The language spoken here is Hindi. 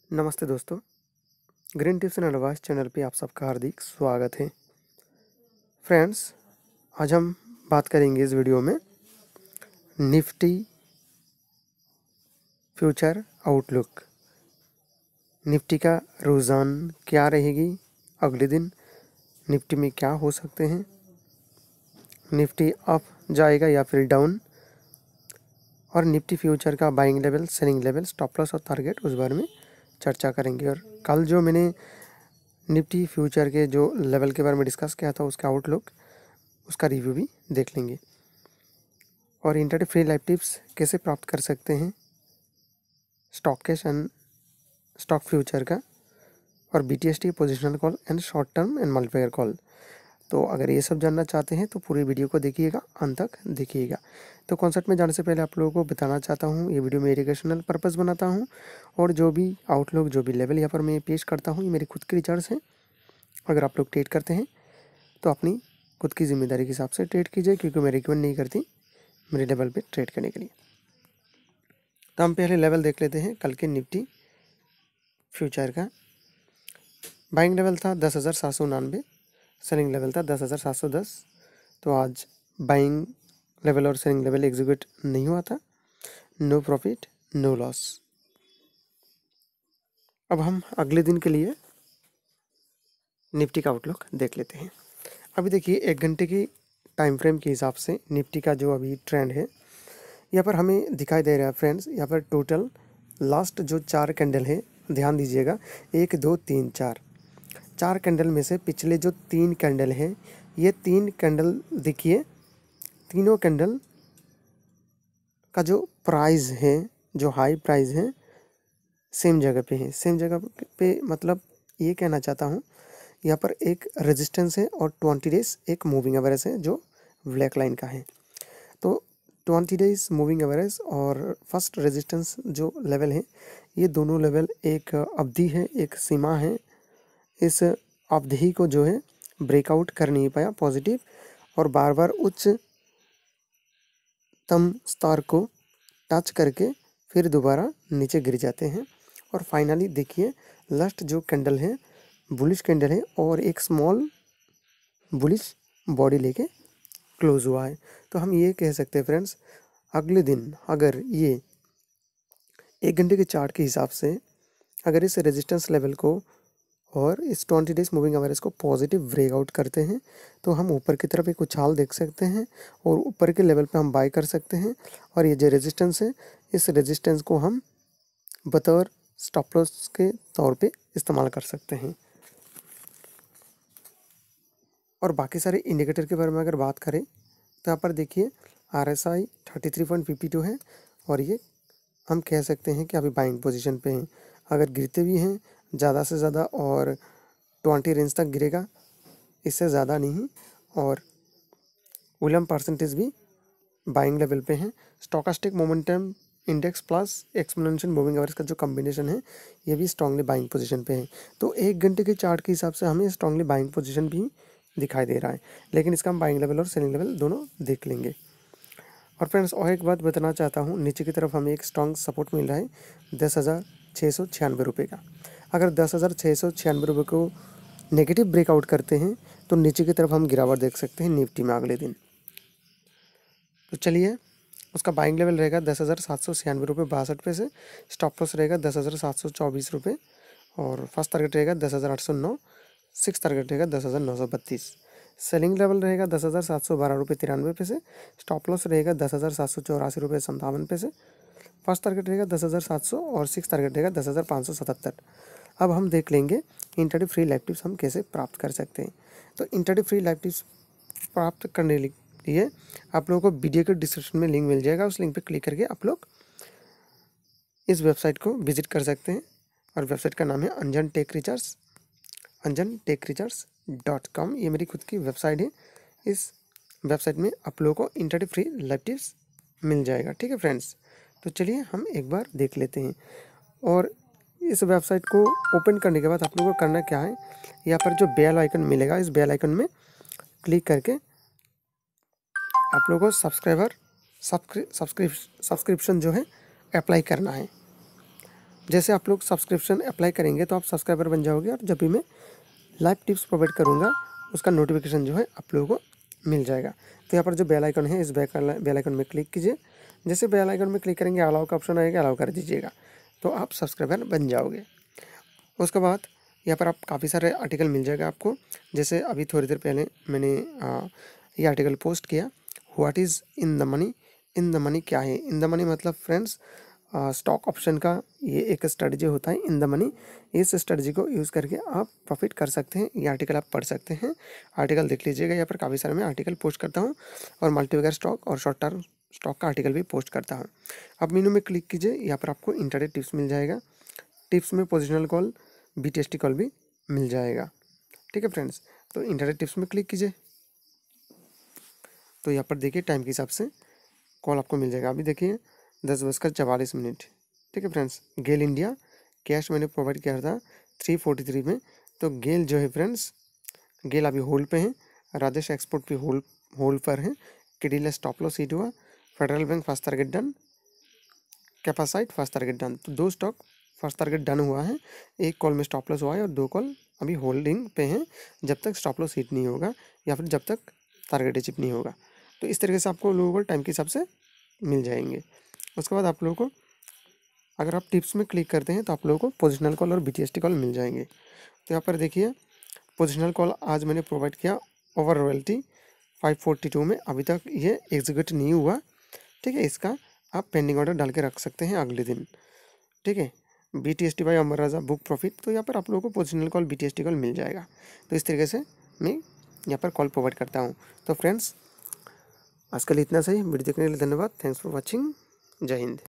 नमस्ते दोस्तों, green tips and advice channel पे आप सबका हार्दिक स्वागत है। फ्रेंड्स, आज हम बात करेंगे इस वीडियो में निफ्टी फ्यूचर आउटलुक। निफ्टी का रुझान क्या रहेगी, अगले दिन निफ्टी में क्या हो सकते हैं, निफ्टी अप जाएगा या फिर डाउन, और निफ्टी फ्यूचर का buying level, selling level, stop loss और टारगेट, उस बारे में चर्चा करेंगे। और कल जो मैंने निफ्टी फ्यूचर के जो लेवल के बारे में डिस्कस किया था, उसका आउटलुक, उसका रिव्यू भी देख लेंगे। और इंट्राडे फ्री लाइव टिप्स कैसे प्राप्त कर सकते हैं stock cash and stock future का, और BTST positional call and short term and multiplier call. तो अगर ये सब जानना चाहते हैं तो पूरी वीडियो को देखिएगा, अंत तक देखिएगा। तो कॉन्सेप्ट में जाने से पहले आप लोगों को बताना चाहता हूँ, ये वीडियो मैं एजुकेशनल पर्पस बनाता हूँ, और जो भी आउटलुक, जो भी लेवल यहाँ पर मैं पेश करता हूँ, ये मेरी खुद की रिसर्च है। अगर आप लोग ट्रेड करते हैं तो अपनी खुद की जिम्मेदारी के हिसाब से ट्रेड कीजिए, क्योंकि मैं रिकमेंड नहीं करती मेरे लेवल पे ट्रेड करने के लिए। तो हम पहले लेवल देख लेते हैं कल के निफ्टी फ्यूचर का। बाइंग लेवल था 10,799, सेलिंग लेवल था 10,710। तो आज बाइंग लेवल और सेलिंग लेवल एग्जीक्यूट नहीं हुआ था। No profit no loss. अब हम अगले दिन के लिए निफ्टी का आउटलुक देख लेते हैं। अभी देखिए, 1 घंटे की टाइम फ्रेम के हिसाब से निफ्टी का जो अभी ट्रेंड है, यहाँ पर हमें दिखाई दे रहा है फ्रेंड्स। यहाँ पर टोटल लास्ट जो 4 कैंडल है, ध्यान दीजिएगा, 1 2 3 4 कैंडल में से पिछले जो 3 कैंडल हैं, ये 3 कैंडल देखिए, तीनों कैंडल का जो प्राइस है, जो हाई प्राइस है, सेम जगह पे है। सेम जगह पे मतलब ये कहना चाहता हूँ, यहाँ पर एक रेजिस्टेंस है और 20 डेज एक मूविंग एवरेज है जो ब्लैक लाइन का है। तो 20 डेज मूविंग एवरेज और फर्स्ट रेजिस्टेंस जो लेवल है, ये दोनों लेवल एक अवधि है, एक सीमा है। इस अवधि को जो है ब्रेकआउट कर नहीं पाया पॉजिटिव, और बार बार उच्चतम स्तर को टच करके फिर दोबारा नीचे गिर जाते हैं। और फाइनली देखिए, लास्ट जो कैंडल है बुलिश कैंडल है, और एक स्मॉल बुलिश बॉडी लेके क्लोज हुआ है। तो हम ये कह सकते हैं फ्रेंड्स, अगले दिन अगर ये 1 घंटे के चार्ट के हिसाब से अगर इस रेजिस्टेंस लेवल को और इस 20 डेज मूविंग एवरेज को पॉजिटिव ब्रेकआउट करते हैं, तो हम ऊपर की तरफ एक उछाल देख सकते हैं, और ऊपर के लेवल पे हम बाय कर सकते हैं। और ये जो रेजिस्टेंस है, इस रेजिस्टेंस को हम बतौर स्टॉप लॉस के तौर पे इस्तेमाल कर सकते हैं। और बाकी सारे इंडिकेटर के बारे में अगर बात करें, तो यहाँ पर देखिए RSI 33.52 है, और ये हम कह सकते हैं कि अभी बाइंग पोजीशन पे हैं। अगर गिरते भी हैं ज़्यादा से ज़्यादा और 20 रेंज तक गिरेगा, इससे ज़्यादा नहीं। और वॉल्यूम परसेंटेज भी बाइंग लेवल पे है। Stochastic momentum index plus exponential moving average का जो कॉम्बिनेशन है, ये भी स्ट्रांगली बाइंग पोजीशन पे है। तो 1 घंटे के चार्ट के हिसाब से हमें स्ट्रांगली बाइंग पोजीशन भी दिखाई दे रहा है, लेकिन इसका हम बाइंग लेवल और सेलिंग लेवल दोनों देख लेंगे। और फ्रेंड्स, और एक बात बताना चाहता हूँ, नीचे की तरफ हमें एक स्ट्रॉन्ग सपोर्ट मिल रहा है 10,696 रुपये का। अगर 10,696 रुपये को नेगेटिव ब्रेकआउट करते हैं, तो नीचे की तरफ हम गिरावट देख सकते हैं निफ्टी में अगले दिन। तो चलिए, उसका बाइंग लेवल रहेगा 10,796 रुपये 62 पैसे, स्टॉप लॉस रहेगा 10,724 रुपये, और फर्स्ट टारगेट रहेगा 10,809, सिक्स टारगेट रहेगा 10,932। सेलिंग लेवल रहेगा 10,712 रुपये 93 पैसे, स्टॉप लॉस रहेगा 10,784 रुपये 57 पैसे, फर्स्ट टारगेट रहेगा 10,700, और सिक्स टारगेट रहेगा 10,577। अब हम देख लेंगे इंट्राडे फ्री लाइव टिप्स हम कैसे प्राप्त कर सकते हैं। तो इंट्राडे फ्री लाइव टिप्स प्राप्त करने लिए आप लोगों को वीडियो के डिस्क्रिप्शन में लिंक मिल जाएगा, उस लिंक पर क्लिक करके आप लोग इस वेबसाइट को विजिट कर सकते हैं। और वेबसाइट का नाम है अंजन टेक रिसर्च, anjanTechResearch.com। ये मेरी खुद की वेबसाइट है। इस वेबसाइट में आप लोगों को इंट्राडे फ्री लाइव टिप्स मिल जाएगा। ठीक है फ्रेंड्स, तो चलिए हम एक बार देख लेते हैं। और इस वेबसाइट को ओपन करने के बाद आप लोगों को करना क्या है, यहाँ पर जो बेल आइकन मिलेगा, इस बेल आइकन में क्लिक करके आप लोगों को सब्सक्रिप्शन जो है अप्लाई करना है। जैसे आप लोग सब्सक्रिप्शन अप्लाई करेंगे तो आप सब्सक्राइबर बन जाओगे और जब भी मैं लाइव टिप्स प्रोवाइड करूँगा उसका नोटिफिकेशन जो है आप लोगों को मिल जाएगा। तो यहाँ पर जो बेल आइकन है इस बेल आइकन में क्लिक कीजिए। जैसे बेल आइकन में क्लिक करेंगे अलाउ का ऑप्शन आएगा, अलाउ कर दीजिएगा तो आप सब्सक्राइबर बन जाओगे। उसके बाद यहाँ पर आप काफ़ी सारे आर्टिकल मिल जाएगा आपको। जैसे अभी थोड़ी देर पहले मैंने ये आर्टिकल पोस्ट किया, what is in the money. In the money क्या है? इन द मनी मतलब फ्रेंड्स स्टॉक ऑप्शन का ये एक स्ट्रेटजी होता है इन द मनी। इस स्ट्रेटजी को यूज़ करके आप प्रॉफिट कर सकते हैं। ये आर्टिकल आप पढ़ सकते हैं, आर्टिकल देख लीजिएगा। यहाँ पर काफ़ी सारे मैं आर्टिकल पोस्ट करता हूँ और मल्टीबैगर स्टॉक और शॉर्ट टर्म स्टॉक का आर्टिकल भी पोस्ट करता हूँ। अब मेनू में क्लिक कीजिए, यहाँ पर आपको इंट्राडे टिप्स मिल जाएगा। टिप्स में पोजिशनल कॉल, BTST कॉल भी मिल जाएगा। ठीक है फ्रेंड्स, तो इंट्राडे टिप्स में क्लिक कीजिए तो यहाँ पर देखिए टाइम के हिसाब से कॉल आपको मिल जाएगा। अभी देखिए 10:44। ठीक है फ्रेंड्स, गेल इंडिया कैश मैंने प्रोवाइड किया था 343 में। तो गेल जो है फ्रेंड्स, गेल अभी होल्ड पे है, राजेश एक्सपोर्ट भी होल्ड पर है, केडीएल स्टॉप लॉस हिट हुआ, Federal Bank first target done, Capacite first target done. तो 2 स्टॉक फर्स्ट टारगेट डन हुआ है, 1 कॉल में स्टॉप लॉस हुआ है और 2 कॉल अभी होल्डिंग पे हैं जब तक स्टॉप लॉस हिट नहीं होगा या फिर जब तक टारगेट अचीव नहीं होगा। तो इस तरीके से आपको लोगों को टाइम के हिसाब से मिल जाएंगे। उसके बाद आप लोगों को अगर आप टिप्स में क्लिक करते हैं तो आप लोगों को पोजिशनल कॉल और BTST कॉल मिल जाएंगे। तो यहाँ पर देखिए पोजिशनल कॉल आज मैंने प्रोवाइड किया ओवर रॉयल्टी 542 में, अभी तक ये एग्जीक्यूट नहीं हुआ। ठीक है, इसका आप पेंडिंग ऑर्डर डाल के रख सकते हैं अगले दिन। ठीक है, BTST buy Amar Raja book profit. तो यहाँ पर आप लोगों को पोजिशनल कॉल BTST कॉल मिल जाएगा। तो इस तरीके से मैं यहाँ पर कॉल प्रोवाइड करता हूँ। तो फ्रेंड्स आज के लिए इतना सही। वीडियो देखने के लिए धन्यवाद। Thanks for watching. जय हिंद।